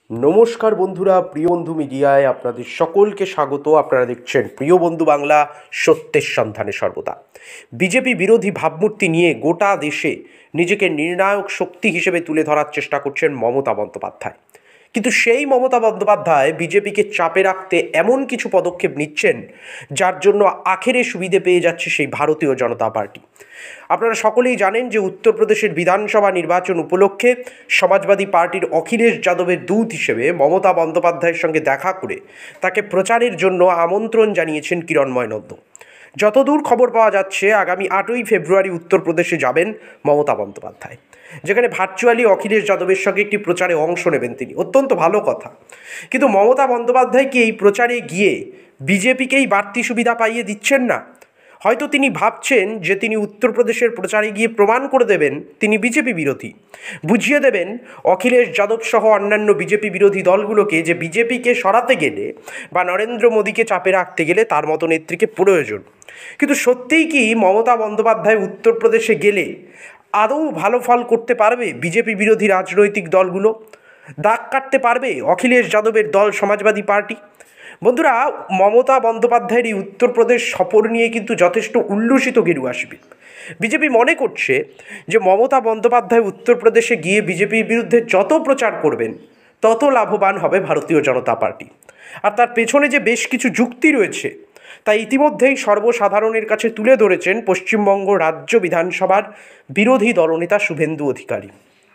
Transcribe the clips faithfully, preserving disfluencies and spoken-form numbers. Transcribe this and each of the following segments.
নমস্কার বন্ধুরা, প্রিয় বন্ধু মিডিয়ায় আপনাদের সকলকে স্বাগত। আপনারা দেখছেন প্রিয় বন্ধু বাংলা, সত্যের সন্ধানে সর্বদা। বিজেপি বিরোধী ভাবমূর্তি নিয়ে গোটা দেশে নিজেকে নির্ণায়ক শক্তি হিসেবে তুলে ধরার চেষ্টা করছেন মমতা বন্দ্যোপাধ্যায়। কিন্তু সেই মমতা বন্দ্যোপাধ্যায় বিজেপিকে চাপে রাখতে এমন কিছু পদক্ষেপ নিচ্ছেন যার জন্য আখেরে সুবিধে পেয়ে যাচ্ছে সেই ভারতীয় জনতা পার্টি। আপনারা সকলেই জানেন যে উত্তরপ্রদেশের বিধানসভা নির্বাচন উপলক্ষে সমাজবাদী পার্টির অখিলেশ যাদবের দূত হিসেবে মমতা বন্দ্যোপাধ্যায়ের সঙ্গে দেখা করে তাকে প্রচারের জন্য আমন্ত্রণ জানিয়েছেন কিরণময় নন্দ। যতদূর খবর পাওয়া যাচ্ছে, আগামী আটই ফেব্রুয়ারি উত্তরপ্রদেশে যাবেন মমতা বন্দ্যোপাধ্যায়, যেখানে ভার্চুয়ালি অখিলেশ যাদবের সঙ্গে একটি প্রচারে অংশ নেবেন তিনি। অত্যন্ত ভালো কথা। কিন্তু মমতা বন্দ্যোপাধ্যায় কি এই প্রচারে গিয়ে বিজেপিকেই বাড়তি সুবিধা পাইয়ে দিচ্ছেন না? হয়তো তিনি ভাবছেন যে তিনি উত্তরপ্রদেশের প্রচারে গিয়ে প্রমাণ করে দেবেন তিনি বিজেপি বিরোধী, বুঝিয়ে দেবেন অখিলেশ যাদব সহ অন্যান্য বিজেপি বিরোধী দলগুলোকে যে বিজেপিকে সরাতে গেলে বা নরেন্দ্র মোদীকে চাপে রাখতে গেলে তার মতো নেত্রীকে প্রয়োজন। কিন্তু সত্যিই কি মমতা বন্দ্যোপাধ্যায় উত্তরপ্রদেশে গেলে আদৌ ভালো ফল করতে পারবে বিজেপি বিরোধী রাজনৈতিক দলগুলো? দাগ কাটতে পারবে অখিলেশ যাদবের দল সমাজবাদী পার্টি? বন্ধুরা, মমতা বন্দ্যোপাধ্যায়ের এই উত্তরপ্রদেশ সফর নিয়ে কিন্তু যথেষ্ট উল্লসিত গেরুয়া শিবির। বিজেপি মনে করছে যে মমতা বন্দ্যোপাধ্যায় উত্তরপ্রদেশে গিয়ে বিজেপির বিরুদ্ধে যত প্রচার করবেন তত লাভবান হবে ভারতীয় জনতা পার্টি। আর তার পেছনে যে বেশ কিছু যুক্তি রয়েছে তা ইতিমধ্যেই সর্বসাধারণের কাছে তুলে ধরেছেন পশ্চিমবঙ্গ রাজ্য বিধানসভার বিরোধী দলনেতা শুভেন্দু অধিকারী।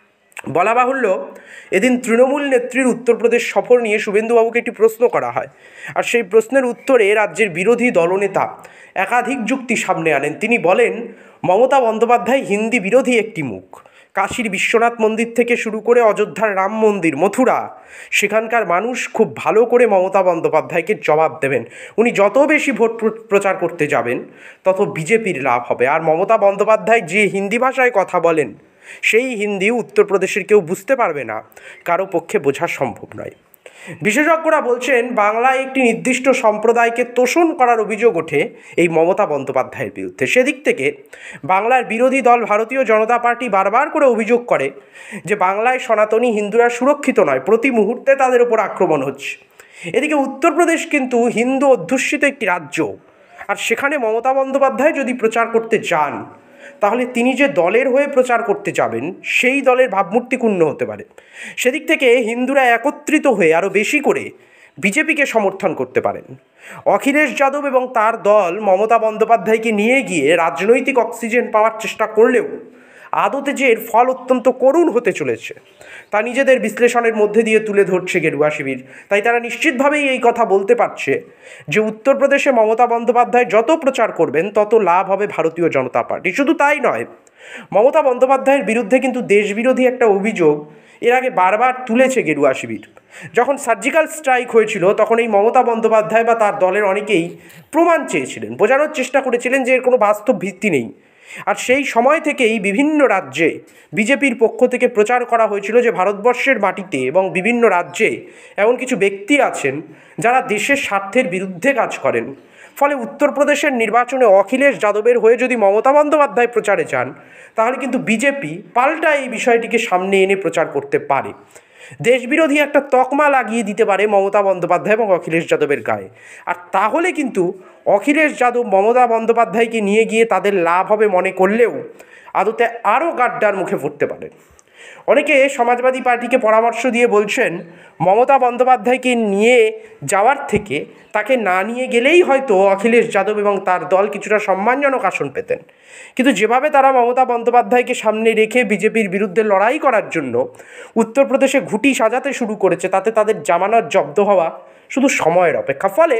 বলা বাহুল্য, এদিন তৃণমূল নেত্রীর উত্তরপ্রদেশ সফর নিয়ে শুভেন্দুবাবুকে একটি প্রশ্ন করা হয়, আর সেই প্রশ্নের উত্তরে রাজ্যের বিরোধী দলনেতা একাধিক যুক্তি সামনে আনেন। তিনি বলেন, মমতা বন্দ্যোপাধ্যায় হিন্দি বিরোধী একটি মুখ। কাশীর বিশ্বনাথ মন্দির থেকে শুরু করে অযোধ্যার রাম মন্দির, মথুরা, সেখানকার মানুষ খুব ভালো করে মমতা বন্দ্যোপাধ্যায়কে জবাব দেবেন। উনি যত বেশি ভোট প্রচার করতে যাবেন তত বিজেপির লাভ হবে। আর মমতা বন্দ্যোপাধ্যায় যে হিন্দি ভাষায় কথা বলেন সেই হিন্দি উত্তরপ্রদেশের কেউ বুঝতে পারবে না, কারো পক্ষে বোঝা সম্ভব নয়। বিশেষজ্ঞরা বলছেন, বাংলায় একটি নির্দিষ্ট সম্প্রদায়কে তোষণ করার অভিযোগ ওঠে এই মমতা বন্দ্যোপাধ্যায়ের বিরুদ্ধে। সেদিক থেকে বাংলার বিরোধী দল ভারতীয় জনতা পার্টি বারবার করে অভিযোগ করে যে বাংলায় সনাতনী হিন্দুরা সুরক্ষিত নয়, প্রতি মুহূর্তে তাদের ওপর আক্রমণ হচ্ছে। এদিকে উত্তরপ্রদেশ কিন্তু হিন্দু অধ্যুষিত একটি রাজ্য, আর সেখানে মমতা বন্দ্যোপাধ্যায় যদি প্রচার করতে যান তাহলে তিনি যে দলের হয়ে প্রচার করতে যাবেন সেই দলের ভাবমূর্তি ক্ষুণ্ণ হতে পারে। সেদিক থেকে হিন্দুরা একত্রিত হয়ে আরও বেশি করে বিজেপিকে সমর্থন করতে পারেন। অখিলেশ যাদব এবং তার দল মমতা বন্দ্যোপাধ্যায়কে নিয়ে গিয়ে রাজনৈতিক অক্সিজেন পাওয়ার চেষ্টা করলেও আদতে যে এর ফল অত্যন্ত করুণ হতে চলেছে তা নিজেদের বিশ্লেষণের মধ্যে দিয়ে তুলে ধরছে গেরুয়া শিবির। তাই তারা নিশ্চিতভাবেই এই কথা বলতে পারছে যে উত্তরপ্রদেশে মমতা বন্দ্যোপাধ্যায় যত প্রচার করবেন তত লাভ হবে ভারতীয় জনতা পার্টি। শুধু তাই নয়, মমতা বন্দ্যোপাধ্যায়ের বিরুদ্ধে কিন্তু দেশবিরোধী একটা অভিযোগ এর আগে বারবার তুলেছে গেরুয়া শিবির। যখন সার্জিক্যাল স্ট্রাইক হয়েছিল তখন এই মমতা বন্দ্যোপাধ্যায় বা তার দলের অনেকেই প্রমাণ চেয়েছিলেন, বোঝানোর চেষ্টা করেছিলেন যে এর কোনো বাস্তব ভিত্তি নেই। আর সেই সময় থেকেই বিভিন্ন রাজ্যে বিজেপির পক্ষ থেকে প্রচার করা হয়েছিল যে ভারতবর্ষের মাটিতে এবং বিভিন্ন রাজ্যে এমন কিছু ব্যক্তি আছেন যারা দেশের স্বার্থের বিরুদ্ধে কাজ করেন। ফলে উত্তরপ্রদেশের নির্বাচনে অখিলেশ যাদবের হয়ে যদি মমতা বন্দ্যোপাধ্যায় প্রচারে যান তাহলে কিন্তু বিজেপি পাল্টা এই বিষয়টিকে সামনে এনে প্রচার করতে পারে, দেশবিরোধী একটা তকমা লাগিয়ে দিতে পারে মমতা বন্দ্যোপাধ্যায় এবং অখিলেশ যাদবের গায়ে। আর তাহলে কিন্তু অখিলেশ যাদব মমতা বন্দ্যোপাধ্যায়কে নিয়ে গিয়ে তাদের লাভ হবে মনে করলেও আদতে আরও গাড্ডার মুখে পড়তে পারে। অনেকে সমাজবাদী পার্টিকে পরামর্শ দিয়ে বলছেন, মমতা বন্দ্যোপাধ্যায়কে নিয়ে যাওয়ার থেকে তাকে না নিয়ে গেলেই হয়তো অখিলেশ যাদব এবং তার দল কিছুটা সম্মানজনক আসন পেতেন। কিন্তু যেভাবে তারা মমতা বন্দ্যোপাধ্যায়কে সামনে রেখে বিজেপির বিরুদ্ধে লড়াই করার জন্য উত্তরপ্রদেশে ঘুঁটি সাজাতে শুরু করেছে, তাতে তাদের জামানত জব্দ হওয়া শুধু সময়ের অপেক্ষা। ফলে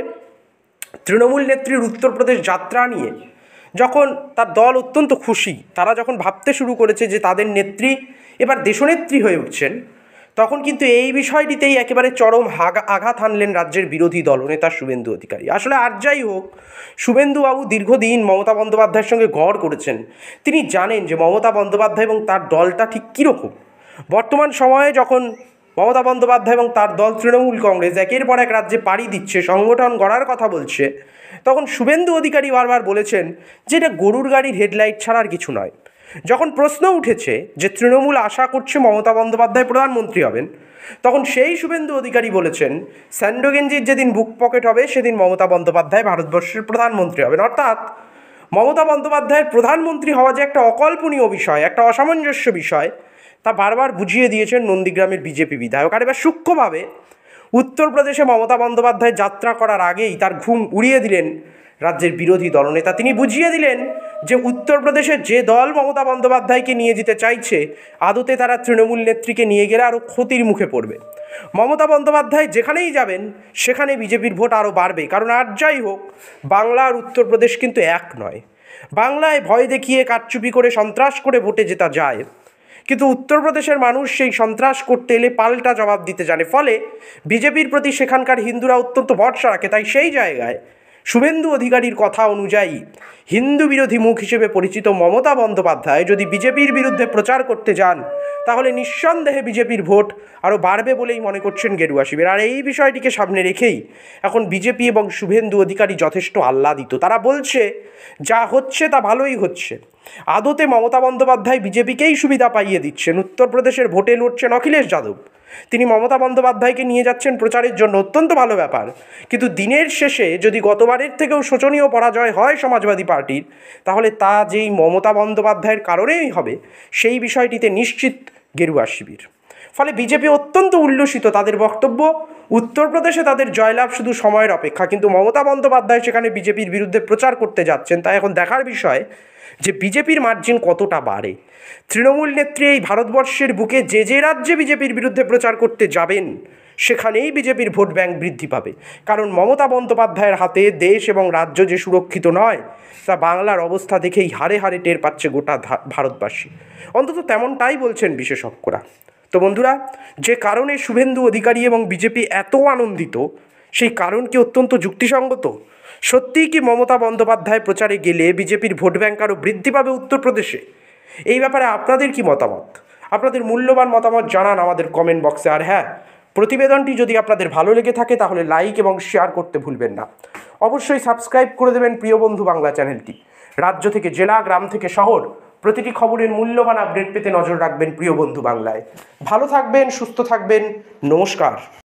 তৃণমূল নেত্রীর উত্তরপ্রদেশ যাত্রা নিয়ে যখন তার দল অত্যন্ত খুশি, তারা যখন ভাবতে শুরু করেছে যে তাদের নেত্রী এবার দেশনেত্রী হয়ে উঠছেন, তখন কিন্তু এই বিষয়টিতেই একেবারে চরম আঘাত হানলেন রাজ্যের বিরোধী দলনেতা শুভেন্দু অধিকারী। আসলে আর যাই হোক, শুভেন্দুবাবু দীর্ঘদিন মমতা বন্দ্যোপাধ্যায়ের সঙ্গে গড় করেছেন। তিনি জানেন যে মমতা বন্দ্যোপাধ্যায় এবং তার দলটা ঠিক কীরকম। বর্তমান সময়ে যখন মমতা বন্দ্যোপাধ্যায় এবং তার দল তৃণমূল কংগ্রেস একের পর এক রাজ্যে পাড়ি দিচ্ছে, সংগঠন গড়ার কথা বলছে, তখন শুভেন্দু অধিকারী বারবার বলেছেন যে এটা গরুর গাড়ির হেডলাইট ছাড়া আর কিছু নয়। যখন প্রশ্ন উঠেছে যে তৃণমূল আশা করছে মমতা বন্দ্যোপাধ্যায় প্রধানমন্ত্রী হবেন, তখন সেই শুভেন্দু অধিকারী বলেছেন স্যান্ডো গেঞ্জির যেদিন বুক পকেট হবে সেদিন মমতা বন্দ্যোপাধ্যায় ভারতবর্ষের প্রধানমন্ত্রী হবেন। অর্থাৎ মমতা বন্দ্যোপাধ্যায়ের প্রধানমন্ত্রী হওয়া যে একটা অকল্পনীয় বিষয়, একটা অসামঞ্জস্য বিষয়, তা বারবার বুঝিয়ে দিয়েছেন নন্দীগ্রামের বিজেপি বিধায়ক। আর এবার সূক্ষ্মভাবে উত্তরপ্রদেশে মমতা বন্দ্যোপাধ্যায় যাত্রা করার আগেই তার ঘুম উড়িয়ে দিলেন রাজ্যের বিরোধী দলনেতা। তিনি বুঝিয়ে দিলেন যে উত্তরপ্রদেশের যে দল মমতা বন্দ্যোপাধ্যায়কে নিয়ে যেতে চাইছে, আদতে তারা তৃণমূল নেত্রীকে নিয়ে গেলে আরও ক্ষতির মুখে পড়বে। মমতা বন্দ্যোপাধ্যায় যেখানেই যাবেন সেখানে বিজেপির ভোট আরও বাড়বে। কারণ আর যাই হোক, বাংলা আর উত্তরপ্রদেশ কিন্তু এক নয়। বাংলায় ভয় দেখিয়ে কারচুপি করে সন্ত্রাস করে ভোটে জেতা যায়, কিন্তু উত্তরপ্রদেশের মানুষ সেই সন্ত্রাস করতে এলে পাল্টা জবাব দিতে জানে। ফলে বিজেপির প্রতি সেখানকার হিন্দুরা অত্যন্ত ভরসা রাখে। তাই সেই জায়গায় শুভেন্দু অধিকারীর কথা অনুযায়ী হিন্দু বিরোধী মুখ হিসেবে পরিচিত মমতা বন্দ্যোপাধ্যায় যদি বিজেপির বিরুদ্ধে প্রচার করতে যান, তাহলে নিঃসন্দেহে বিজেপির ভোট আরও বাড়বে বলেই মনে করছেন গেরুয়া শিবির। আর এই বিষয়টিকে সামনে রেখেই এখন বিজেপি এবং শুভেন্দু অধিকারী যথেষ্ট আহ্লাদিত। তারা বলছে যা হচ্ছে তা ভালোই হচ্ছে। আদতে মমতা বন্দ্যোপাধ্যায় বিজেপিকেই সুবিধা পাইয়ে দিচ্ছেন। উত্তরপ্রদেশের ভোটে লড়ছেন অখিলেশ যাদব, তিনি মমতা বন্দ্যোপাধ্যায়কে নিয়ে যাচ্ছেন প্রচারের জন্য, অত্যন্ত ভালো ব্যাপার। কিন্তু দিনের শেষে যদি গতবারের থেকেও শোচনীয় পরাজয় হয় সমাজবাদী পার্টির, তাহলে তা যেই মমতা বন্দ্যোপাধ্যায়ের কারণেই হবে সেই বিষয়টিতে নিশ্চিত গেরুয়া শিবির। ফলে বিজেপি অত্যন্ত উল্লসিত। তাদের বক্তব্য উত্তরপ্রদেশে তাদের জয়লাভ শুধু সময়ের অপেক্ষা, কিন্তু মমতা বন্দ্যোপাধ্যায় সেখানে বিজেপির বিরুদ্ধে প্রচার করতে যাচ্ছেন। তাই এখন দেখার বিষয় যে বিজেপির মার্জিন কতটা বাড়ে। তৃণমূল নেত্রী এই ভারতবর্ষের বুকে যে যে রাজ্যে বিজেপির বিরুদ্ধে প্রচার করতে যাবেন সেখানেই বিজেপির ভোট ব্যাংক বৃদ্ধি পাবে। কারণ মমতা বন্দ্যোপাধ্যায়ের হাতে দেশ এবং রাজ্য যে সুরক্ষিত নয়, তা বাংলার অবস্থা দেখেই হারে হারে টের পাচ্ছে গোটা ভারতবাসী। অন্তত তেমনটাই বলছেন বিশেষজ্ঞরা। তো বন্ধুরা, যে কারণে শুভেন্দু অধিকারী এবং বিজেপি এত আনন্দিত, সেই কারণ কি অত্যন্ত যুক্তিসঙ্গত? সত্যিই কি মমতা বন্দ্যোপাধ্যায় প্রচারে গেলে বিজেপির ভোট ব্যাংক আরও বৃদ্ধি পাবে উত্তরপ্রদেশে? এই ব্যাপারে আপনাদের কি মতামত? আপনাদের মূল্যবান মতামত জানান আমাদের কমেন্ট বক্সে। আর হ্যাঁ, প্রতিবেদনটি যদি আপনাদের ভালো লেগে থাকে তাহলে লাইক এবং শেয়ার করতে ভুলবেন না। অবশ্যই সাবস্ক্রাইব করে দেবেন প্রিয় বন্ধু বাংলা চ্যানেলটি। রাজ্য থেকে জেলা, গ্রাম থেকে শহর, প্রতিটি খবরের মূল্যবান আপডেট পেতে নজর রাখবেন প্রিয় বন্ধু বাংলায়। ভালো থাকবেন, সুস্থ থাকবেন, নমস্কার।